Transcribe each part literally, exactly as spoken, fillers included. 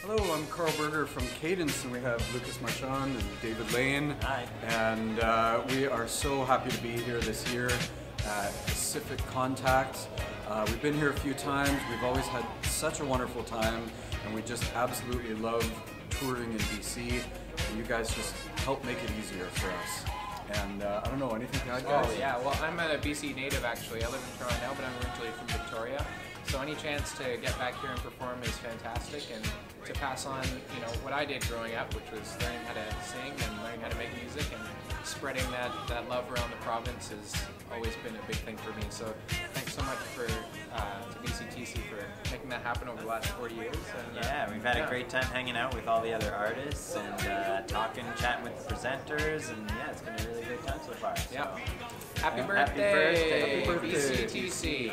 Hello, I'm Carl Berger from Cadence, and we have Lucas Marchand and David Lane. Hi. And uh, we are so happy to be here this year at Pacific Contact. Uh, we've been here a few times. We've always had such a wonderful time, and we just absolutely love touring in B C. And you guys just help make it easier for us. And uh, I don't know, anything to add, guys? Oh yeah, well I'm a B C native actually. I live in Toronto now, but I'm originally from Victoria. So any chance to get back here and perform is fantastic, and to pass on, you know, what I did growing up, which was learning how to sing and learning how to make music, and spreading that, that love around the province has always been a big thing for me. So thanks so much for uh, to B C T C for making that happen over the last forty years. And, uh, Yeah, we've had yeah. a great time hanging out with all the other artists and uh, talking, chatting with the presenters, and yeah, it's been a really great time so far. So. Yeah. Happy Yeah. birthday, Happy birthday. B C T C.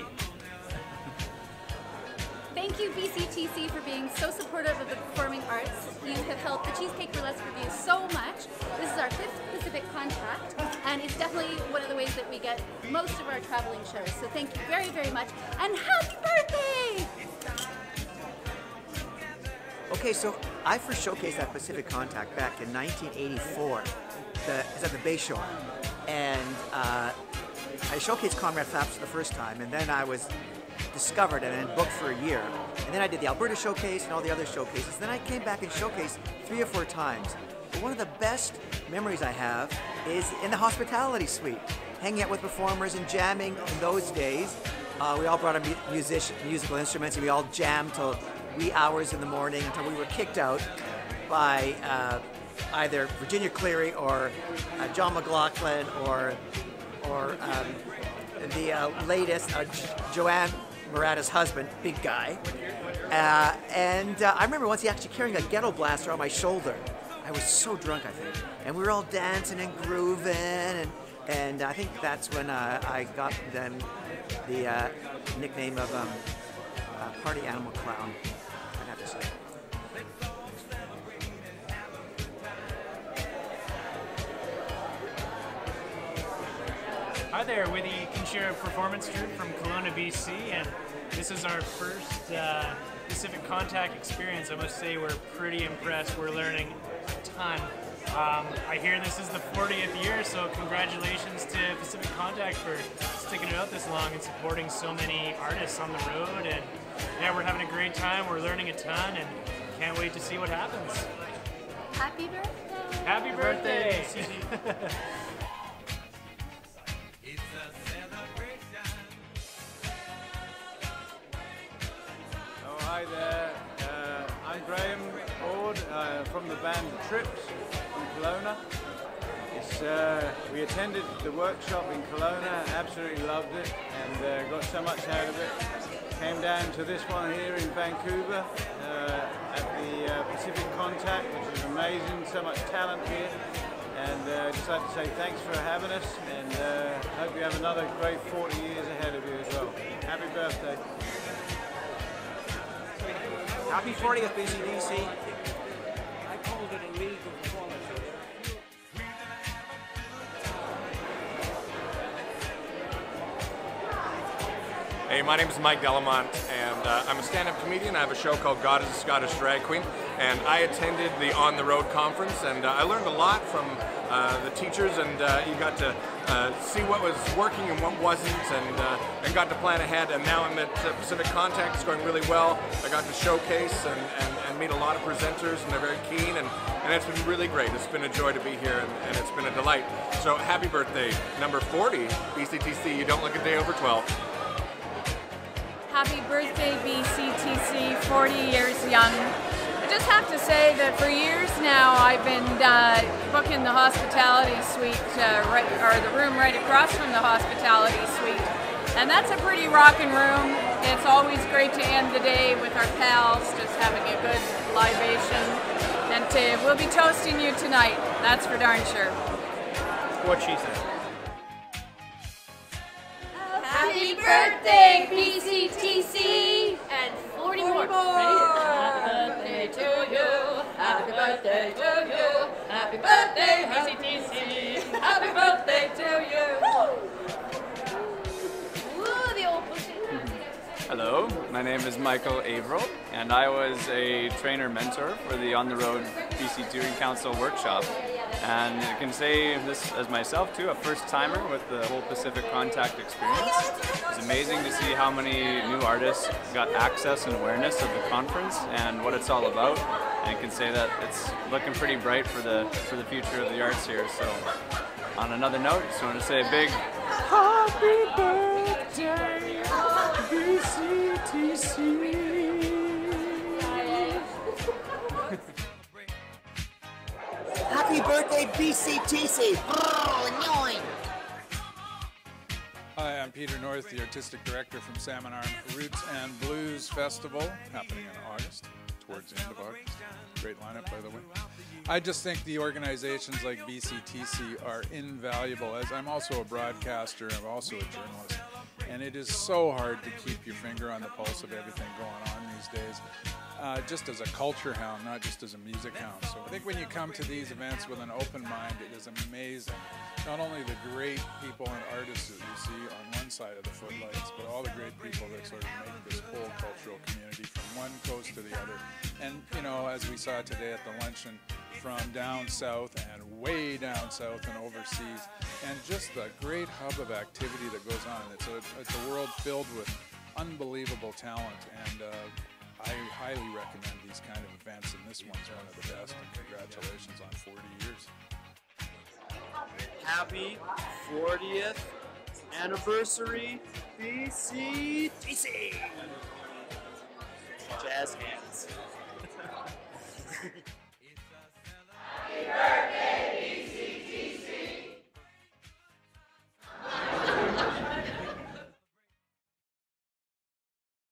Thank you, B C T C, for being so supportive of the performing arts. You have helped the Cheesecake Burlesque Review so much. This is our fifth Pacific Contact, and it's definitely one of the ways that we get most of our traveling shows. So thank you very, very much, and happy birthday! Okay, so I first showcased at Pacific Contact back in nineteen eighty-four. The, it was at the Bayshore. And uh, I showcased Conrad Flaps for the first time, and then I was discovered and then booked for a year. And then I did the Alberta Showcase and all the other showcases. Then I came back and showcased three or four times. But one of the best memories I have is in the hospitality suite, hanging out with performers and jamming in those days. Uh, we all brought our mu music musical instruments, and we all jammed till wee hours in the morning until we were kicked out by uh, either Virginia Cleary or uh, John McLaughlin or or um, the uh, latest uh, jo Joanne Murata's husband, big guy. Uh, and uh, I remember once he actually carrying a ghetto blaster on my shoulder. I was so drunk, I think, and we were all dancing and grooving, and and I think that's when uh, I got them the uh, nickname of um, uh, Party Animal Clown. I have to say. Hi there, we're the Kinshira Performance Troupe from Kelowna, B C, and this is our first uh, Pacific Contact experience. I must say we're pretty impressed. We're learning a ton. Um, I hear this is the fortieth year, so congratulations to Pacific Contact for sticking it out this long and supporting so many artists on the road. And yeah, we're having a great time. We're learning a ton, and can't wait to see what happens. Happy birthday! Happy birthday! Oh, hi there. Uh, I'm Graham Ord uh, from the band Trips from Kelowna. It's, uh, we attended the workshop in Kelowna, absolutely loved it, and uh, got so much out of it. Came down to this one here in Vancouver uh, at the uh, Pacific Contact, which is amazing, so much talent here. And uh, just like to say thanks for having us, and uh, hope you have another great forty years ahead of you as well. Happy birthday. Happy fortieth, B C D C. I called it a league of quality. Hey, my name is Mike Delamont, and uh, I'm a stand-up comedian. I have a show called God is a Scottish Drag Queen, and I attended the On the Road conference, and uh, I learned a lot from uh, the teachers, and uh, you got to uh, see what was working and what wasn't, and, uh, and got to plan ahead. And now I'm at uh, Pacific Contact. It's going really well. I got to showcase and, and, and meet a lot of presenters, and they're very keen, and, and it's been really great. It's been a joy to be here, and, and it's been a delight. So happy birthday, number forty, B C T C. You don't look a day over twelve. Happy birthday, B C T C, forty years young. I just have to say that for years now I've been uh, booking the hospitality suite, uh, right, or the room right across from the hospitality suite. And that's a pretty rockin' room. It's always great to end the day with our pals, just having a good libation. And to, we'll be toasting you tonight, that's for darn sure. What she said. Happy birthday, B C T C! And forty more. Happy birthday to you. Happy birthday to you. Happy birthday, B C T C. Happy birthday to you. Woo, the old bullshit. Hello, my name is Michael Averill, and I was a trainer mentor for the On the Road B C Touring Council workshop. And I can say this as myself too, a first timer with the whole Pacific Contact experience. It's amazing to see how many new artists got access and awareness of the conference and what it's all about. And I can say that it's looking pretty bright for the for the future of the arts here. So on another note, just want to say a big happy birthday, B C T C. Happy birthday, B C T C! Oh, annoying! Hi, I'm Peter North, the Artistic Director from Salmon Arm Roots and Blues Festival, happening in August, towards the end of August. Great lineup, by the way. I just think the organizations like B C T C are invaluable, as I'm also a broadcaster, I'm also a journalist, and it is so hard to keep your finger on the pulse of everything going on these days. Uh, just as a culture hound, not just as a music hound. So I think when you come to these events with an open mind, it is amazing. Not only the great people and artists that you see on one side of the footlights, but all the great people that sort of make this whole cultural community from one coast to the other. And, you know, as we saw today at the luncheon, from down south and way down south and overseas, and just the great hub of activity that goes on. It's a, it's a world filled with unbelievable talent, and uh, I highly recommend these kind of events, and this one's one of the best, and congratulations on forty years. Happy fortieth anniversary, B C T C! Jazz hands.